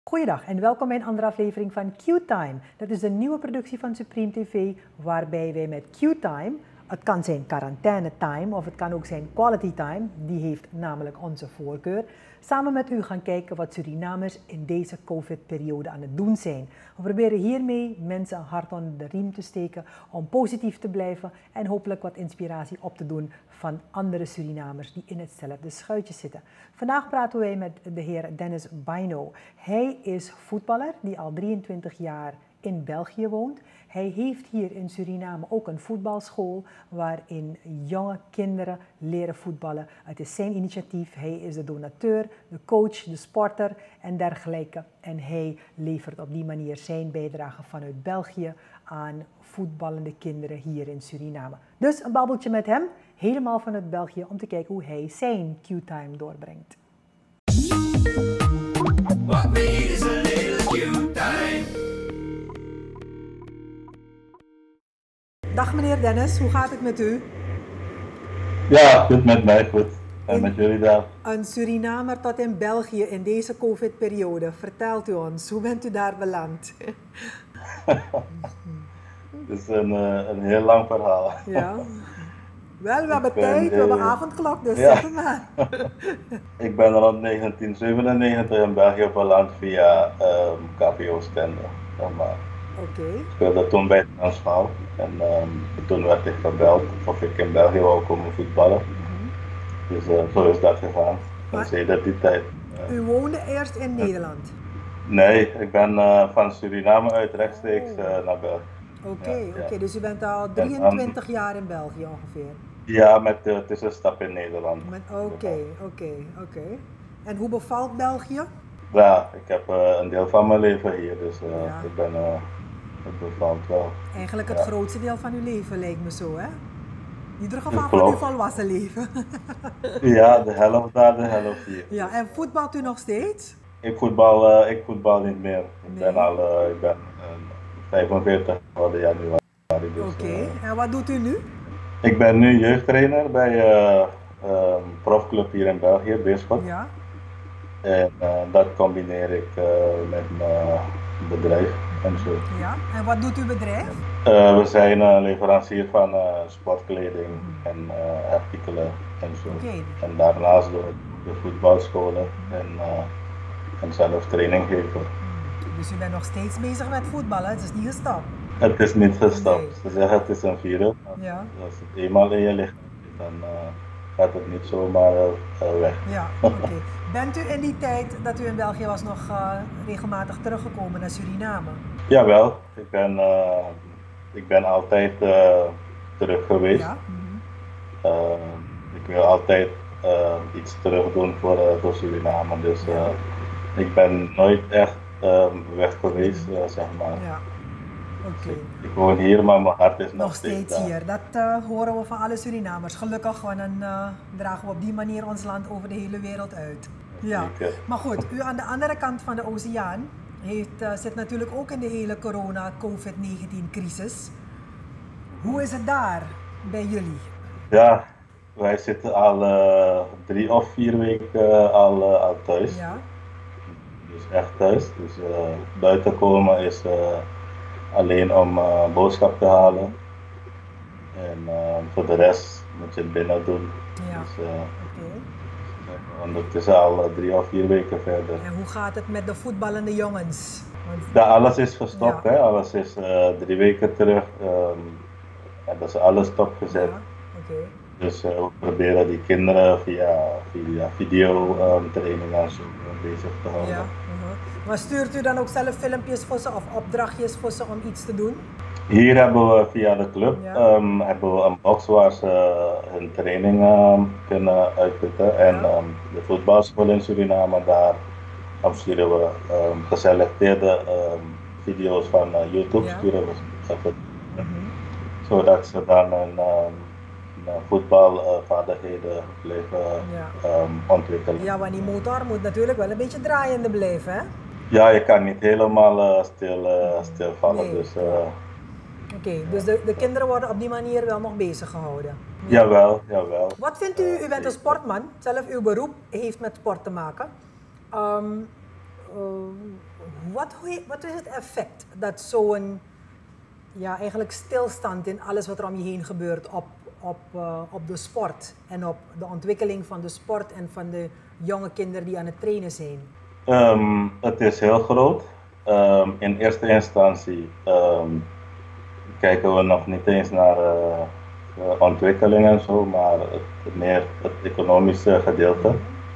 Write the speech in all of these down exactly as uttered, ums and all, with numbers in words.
Goeiedag en welkom bij een andere aflevering van Q-Time. Dat is de nieuwe productie van Supreme T V waarbij wij met Q-Time, het kan zijn quarantaine time of het kan ook zijn quality time, die heeft namelijk onze voorkeur, samen met u gaan kijken wat Surinamers in deze COVID-periode aan het doen zijn. We proberen hiermee mensen een hart onder de riem te steken om positief te blijven en hopelijk wat inspiratie op te doen van andere Surinamers die in hetzelfde schuitje zitten. Vandaag praten wij met de heer Dennis Baino. Hij is voetballer die al drieëntwintig jaar in België woont. Hij heeft hier in Suriname ook een voetbalschool waarin jonge kinderen leren voetballen. Het is zijn initiatief. Hij is de donateur, de coach, de sporter en dergelijke. En hij levert op die manier zijn bijdrage vanuit België aan voetballende kinderen hier in Suriname. Dus een babbeltje met hem, helemaal vanuit België, om te kijken hoe hij zijn Q-time doorbrengt. What we need is a little Q-time. Dag meneer Dennis, hoe gaat het met u? Ja, goed met mij, goed. En in, met jullie daar? Een Surinamer tot in België in deze COVID-periode. Vertelt u ons, hoe bent u daar beland? Het is een, uh, een heel lang verhaal. Ja. Wel, we hebben ben, tijd, we uh, hebben avondklok, dus ja. zeg maar. Ik ben rond negentien zevenennegentig in België beland via um, K V Oostende. Oké. Ik speelde toen bij Transvaal en um, toen werd ik gebeld of ik in België wou komen voetballen. Mm-hmm. Dus uh, zo is dat gegaan. En sinds die tijd. Uh, u woonde eerst in Nederland? Nee, ik ben uh, van Suriname uit rechtstreeks uh, naar België. Oké, okay, ja, oké, okay, ja. Dus u bent al drieëntwintig um, jaar in België ongeveer? Ja, met de uh, tussenstap in Nederland. Oké, oké, oké. En hoe bevalt België? Ja, ik heb uh, een deel van mijn leven hier, dus uh, ja. ik ben, uh, het bevalt wel. Eigenlijk het ja. grootste deel van uw leven lijkt me zo, hè? In ieder geval van uw volwassen leven. Ja, de helft daar, de helft hier. Ja, en voetbalt u nog steeds? Ik voetbal, uh, ik voetbal niet meer. Ik nee. ben al, uh, ik ben uh, vijfenveertig geworden januari. Dus, Oké, okay. uh, en wat doet u nu? Ik ben nu jeugdtrainer bij uh, um, profclub hier in België, Beerschot. Ja. En uh, dat combineer ik uh, met mijn bedrijf en zo. Ja, en wat doet uw bedrijf? Uh, we zijn uh, leverancier van uh, sportkleding mm. en uh, artikelen en zo. Okay. En daarnaast door de voetbalscholen en, uh, en zelf training geven. Mm. Dus u bent nog steeds bezig met voetballen, het is niet gestopt? Het is niet gestopt. Nee. Ze zeggen het is een virus. Ja. Als het eenmaal in je lichaam zit, dan uh, gaat het niet zomaar uh, weg. Ja, oké. Okay. Bent u in die tijd dat u in België was nog uh, regelmatig teruggekomen naar Suriname? Jawel, ik ben, uh, ik ben altijd uh, terug geweest. Ja? Mm-hmm. uh, ik wil altijd uh, iets terug doen voor, uh, voor Suriname, dus uh, ik ben nooit echt uh, weg geweest, uh, zeg maar. Ja. Okay. Ik, ik woon hier, maar mijn hart is nog, nog steeds, steeds hier. Dat uh, horen we van alle Surinamers. Gelukkig, want dan uh, dragen we op die manier ons land over de hele wereld uit. Ja. Zeker. Maar goed, u aan de andere kant van de oceaan heeft, uh, zit natuurlijk ook in de hele corona-covid negentien crisis. Hoe is het daar bij jullie? Ja, wij zitten al uh, drie of vier weken uh, al, uh, al thuis. Ja. Dus echt thuis. Dus uh, buiten komen is uh, alleen om uh, boodschap te halen. En uh, voor de rest moet je het binnen doen. Ja. Dus, uh, okay. ondertussen al uh, drie of vier weken verder. En hoe gaat het met de voetballende jongens? Want... Ja, alles is gestopt, ja. hè? Alles is uh, drie weken terug. Um, en dat is alles stopgezet. Ja. Okay. Dus uh, we proberen die kinderen via, via video um, training en zo bezig te houden. Ja. Uh-huh. Maar stuurt u dan ook zelf filmpjes voor ze of opdrachtjes voor ze om iets te doen? Hier hebben we via de club ja. um, hebben we een box waar ze uh, hun training um, kunnen uitputten. Ja. En um, de voetbalschool in Suriname, daar sturen we um, geselecteerde um, video's van uh, YouTube ja. sturen we even, mm-hmm. zodat ze dan een um, voetbalvaardigheden uh, blijven ja. um, ontwikkelen. Ja, want die motor moet natuurlijk wel een beetje draaiende blijven, hè? Ja, je kan niet helemaal uh, stil, uh, stilvallen. Nee. Dus, uh, Oké, okay, dus de, de kinderen worden op die manier wel nog bezig gehouden? Ja. Jawel, jawel. Wat vindt u, u bent een sportman, zelf uw beroep heeft met sport te maken. Um, uh, wat, wat is het effect dat zo'n ja, eigenlijk stilstand in alles wat er om je heen gebeurt op, op, uh, op de sport en op de ontwikkeling van de sport en van de jonge kinderen die aan het trainen zijn? Um, het is heel groot. Um, in eerste instantie um, kijken we nog niet eens naar uh, uh, ontwikkeling en zo, maar het, meer het economische gedeelte.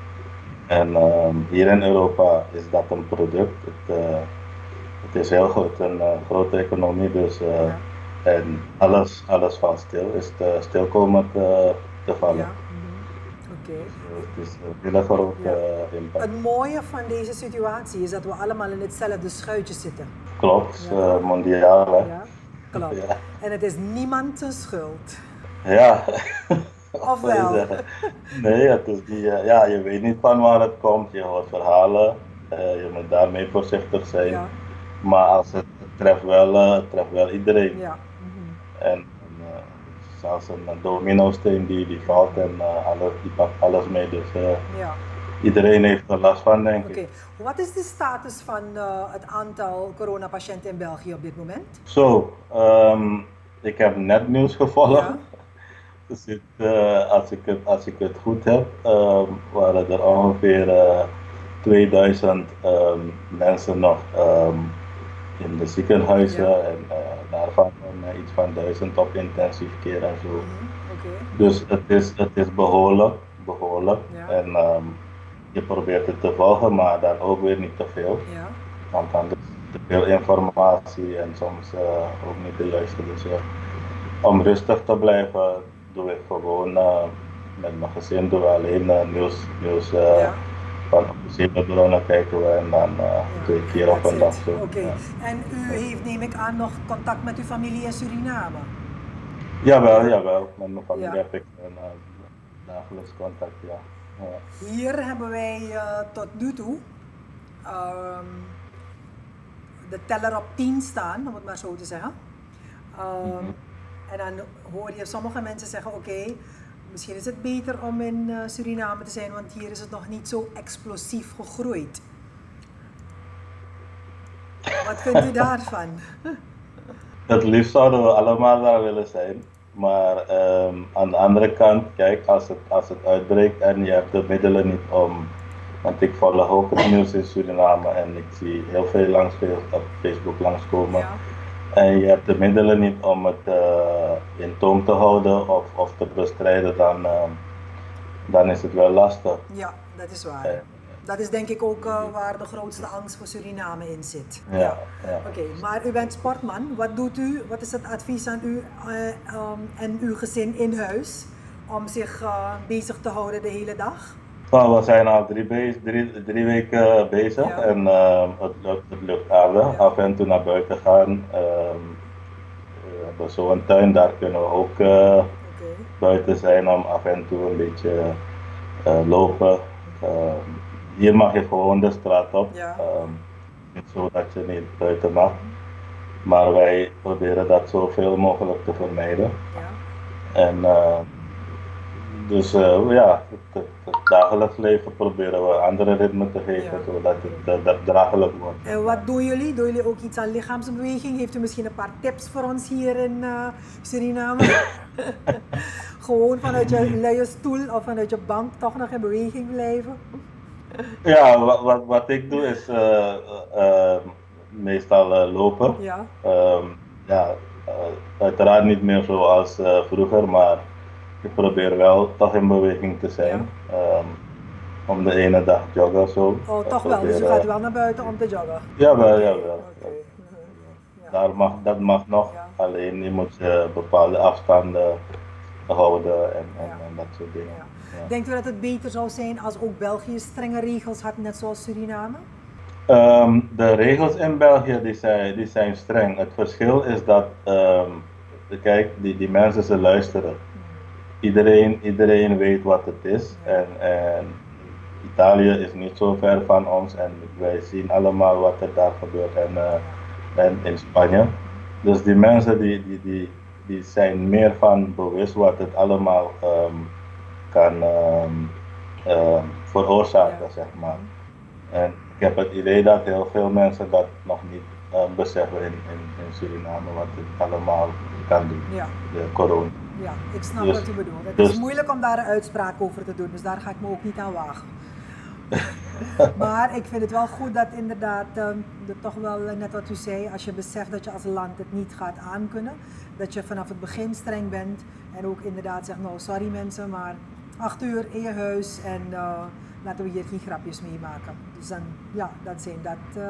En um, hier in Europa is dat een product. Het, uh, het is heel goed, een uh, grote economie, dus uh, ja. En alles, alles valt stil, is te, stil komen te, te vallen. Ja. Oké. Okay. Het is een hele grote ja. uh, impact. Het mooie van deze situatie is dat we allemaal in hetzelfde schuitje zitten. Klopt, ja. uh, mondiaal. Hè? Ja, klopt. Ja. En het is niemand zijn schuld. Ja. Of wel? Nee, het is niet, uh, ja, je weet niet van waar het komt, je hoort verhalen, uh, je moet daarmee voorzichtig zijn. Ja. Maar als het, het, treft wel, uh, het treft wel iedereen. Ja. Mm-hmm. En uh, zelfs een, een domino-steen die, die valt en uh, alles, die pakt alles mee. Dus uh, ja. Iedereen heeft er last van, denk ik. Okay. Wat is de status van uh, het aantal coronapatiënten in België op dit moment? Zo, so, um, ik heb net nieuws gevolgd. Ja. Dus het, uh, als, ik het, als ik het goed heb, um, waren er ongeveer uh, tweeduizend um, mensen nog um, in de ziekenhuizen ja. En uh, daarvan uh, iets van duizend op intensief care en zo. Mm-hmm. Okay. Dus het is, het is behoorlijk, behoorlijk. Ja. En um, je probeert het te volgen, maar dan ook weer niet te veel. Ja. Want dan is te veel informatie en soms uh, ook niet de juiste. Dus uh, om rustig te blijven doe ik gewoon uh, met mijn gezin doe we alleen uh, nieuws, nieuws uh, ja. Van officiële bronnen kijken we en dan uh, ja. twee keer op een dag. Oké, okay. Ja. En u heeft neem ik aan nog contact met uw familie in Suriname? Jawel, jawel. Met mijn familie ja. heb ik een uh, dagelijks contact, ja. Ja. Hier hebben wij uh, tot nu toe um, de teller op tien staan, om het maar zo te zeggen. Um, mm-hmm. En dan hoor je sommige mensen zeggen, oké, okay, misschien is het beter om in uh, Suriname te zijn, want hier is het nog niet zo explosief gegroeid. Wat vindt u daarvan? Het liefst zouden we allemaal daar willen zijn. Maar um, aan de andere kant, kijk, als het, als het uitbreekt en je hebt de middelen niet om... Want ik volg ook het nieuws in Suriname en ik zie heel veel langs op Facebook langskomen. Ja. En je hebt de middelen niet om het uh, in toom te houden of, of te bestrijden, dan, uh, dan is het wel lastig. Ja, dat is waar. Uh, dat is denk ik ook uh, waar de grootste angst voor Suriname in zit. Ja, ja. ja. Oké, okay, maar u bent sportman. Wat doet u? Wat is het advies aan u uh, um, en uw gezin in huis om zich uh, bezig te houden de hele dag? Nou, we zijn al drie, be- drie, drie weken bezig ja. en uh, het, lukt, het lukt aardig. Ja. Af en toe naar buiten gaan. Uh, we hebben zo'n tuin, daar kunnen we ook uh, okay. buiten zijn om af en toe een beetje uh, lopen. Uh, hier mag je gewoon de straat op. Ja. Uh, niet zo dat je niet buiten mag. Maar wij proberen dat zoveel mogelijk te vermijden. Ja. En, uh, Dus uh, ja, het, het dagelijks leven proberen we andere ritme te geven, ja. Zodat het uh, draaglijk wordt. En wat doen jullie? Doen jullie ook iets aan lichaamsbeweging? Heeft u misschien een paar tips voor ons hier in uh, Suriname? Gewoon vanuit je luie stoel of vanuit je bank toch nog in beweging blijven? Ja, wat, wat, wat ik doe is uh, uh, meestal uh, lopen. Ja. Um, ja, uh, uiteraard niet meer zoals uh, vroeger, maar ik probeer wel toch in beweging te zijn. Ja. Um, om de ene dag joggen of zo. Oh, toch wel? Dus u gaat wel naar buiten om te joggen? Jawel, jawel. Okay. Ja. Daar mag, dat mag nog, ja. Alleen je moet uh, bepaalde afstanden houden en, en, ja. en dat soort dingen. Ja. Ja. Denkt u dat het beter zou zijn als ook België strenge regels had, net zoals Suriname? Um, de regels in België die zijn, die zijn streng. Het verschil is dat, um, kijk, die, die mensen ze luisteren. Iedereen, iedereen weet wat het is en, en Italië is niet zo ver van ons en wij zien allemaal wat er daar gebeurt en, uh, en in Spanje. Dus die mensen die, die, die, die zijn meer van bewust wat het allemaal um, kan um, um, veroorzaken, zeg maar. En ik heb het idee dat heel veel mensen dat nog niet uh, beseffen in, in, in Suriname, wat het allemaal kan doen, ja. de corona. Ja, ik snap dus, wat u bedoelt. Het dus, is moeilijk om daar een uitspraak over te doen, dus daar ga ik me ook niet aan wagen. Maar ik vind het wel goed dat inderdaad, um, dat toch wel net wat u zei, als je beseft dat je als land het niet gaat aankunnen, dat je vanaf het begin streng bent en ook inderdaad zegt, nou sorry mensen, maar acht uur in je huis en uh, laten we hier geen grapjes mee maken. Dus dan, ja, dat zijn dat... Uh,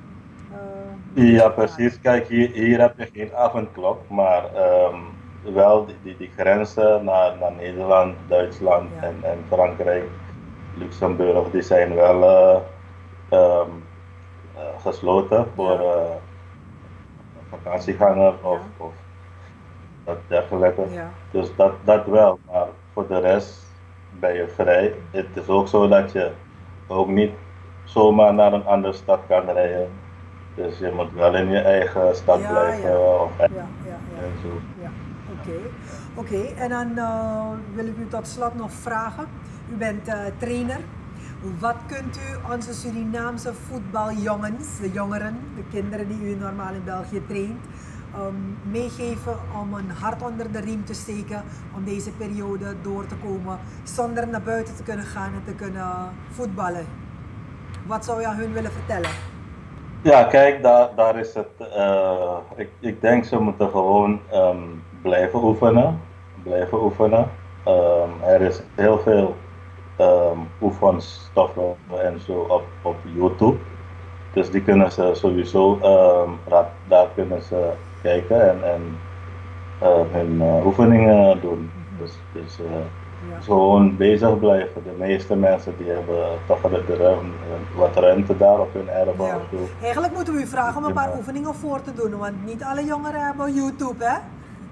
uh, ja, precies. Kijk, hier, hier heb je geen avondklok, maar um, wel die, die, die grenzen naar, naar Nederland, Duitsland ja. en, en Frankrijk, Luxemburg, die zijn wel uh, um, uh, gesloten voor uh, vakantiegangers of, ja. of dat dergelijke. Ja. Dus dat, dat wel, maar voor de rest ben je vrij. Het is ook zo dat je ook niet zomaar naar een andere stad kan rijden. Dus je moet wel in je eigen stad ja, blijven. Ja. Of ja, ja, ja. En zo. Ja. Oké, okay. okay. En dan uh, wil ik u tot slot nog vragen. U bent uh, trainer. Wat kunt u onze Surinaamse voetbaljongens, de jongeren, de kinderen die u normaal in België traint, um, meegeven om een hart onder de riem te steken om deze periode door te komen zonder naar buiten te kunnen gaan en te kunnen voetballen? Wat zou je aan hun willen vertellen? Ja, kijk, daar, daar is het. Uh, ik, ik denk ze moeten gewoon um, blijven oefenen. Blijven oefenen. Um, er is heel veel um, oefenstoffen en zo op, op YouTube. Dus die kunnen ze sowieso, um, daar, daar kunnen ze kijken en, en uh, hun uh, oefeningen doen. Dus, dus uh, ja. gewoon bezig blijven. De meeste mensen die hebben toch de, de ruimte, wat ruimte daar op hun erf. Ja. Eigenlijk moeten we u vragen om een paar ja. oefeningen voor te doen, want niet alle jongeren hebben YouTube, hè?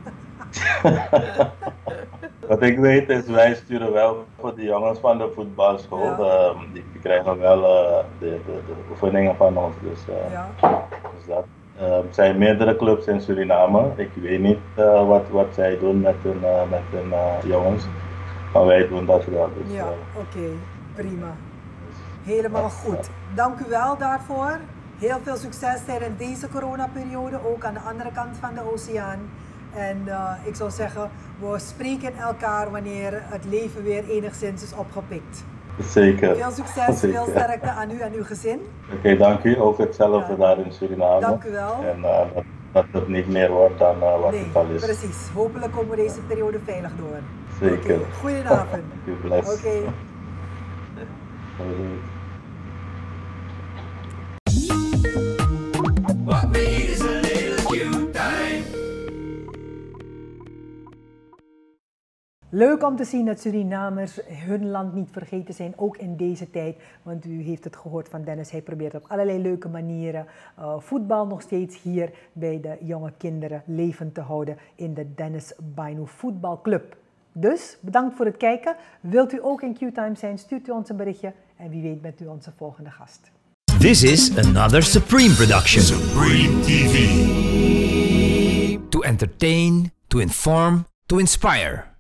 Wat ik weet is, wij sturen wel voor de jongens van de voetbalschool, ja. um, die, die krijgen wel uh, de, de, de oefeningen van ons. Dus, uh, ja. dus dat. Uh, er zijn meerdere clubs in Suriname. Ik weet niet uh, wat, wat zij doen met hun, uh, met hun uh, jongens, maar wij doen dat wel. Dus, ja, uh, oké, okay. Prima. Helemaal goed. Dank u wel daarvoor. Heel veel succes tijdens deze coronaperiode, ook aan de andere kant van de oceaan. En uh, ik zou zeggen, we spreken elkaar wanneer het leven weer enigszins is opgepikt. Zeker. Veel succes, Zeker. Veel sterkte aan u en uw gezin. Oké, okay, dank u. Ook hetzelfde ja. daar in Suriname. Dank u wel. En uh, dat, dat het niet meer wordt dan uh, wat nee, het al is. Precies. Hopelijk komen we deze periode veilig door. Zeker. Okay. Goedenavond. Oké. Okay. What we need is a little cute time. Leuk om te zien dat Surinamers hun land niet vergeten zijn, ook in deze tijd. Want u heeft het gehoord van Dennis, hij probeert op allerlei leuke manieren uh, voetbal nog steeds hier bij de jonge kinderen levend te houden in de Dennis Bainu Voetbalclub. Dus bedankt voor het kijken. Wilt u ook in Q-Time zijn, stuurt u ons een berichtje en wie weet bent u onze volgende gast. This is another Supreme production. Supreme T V. To entertain, to inform, to inspire.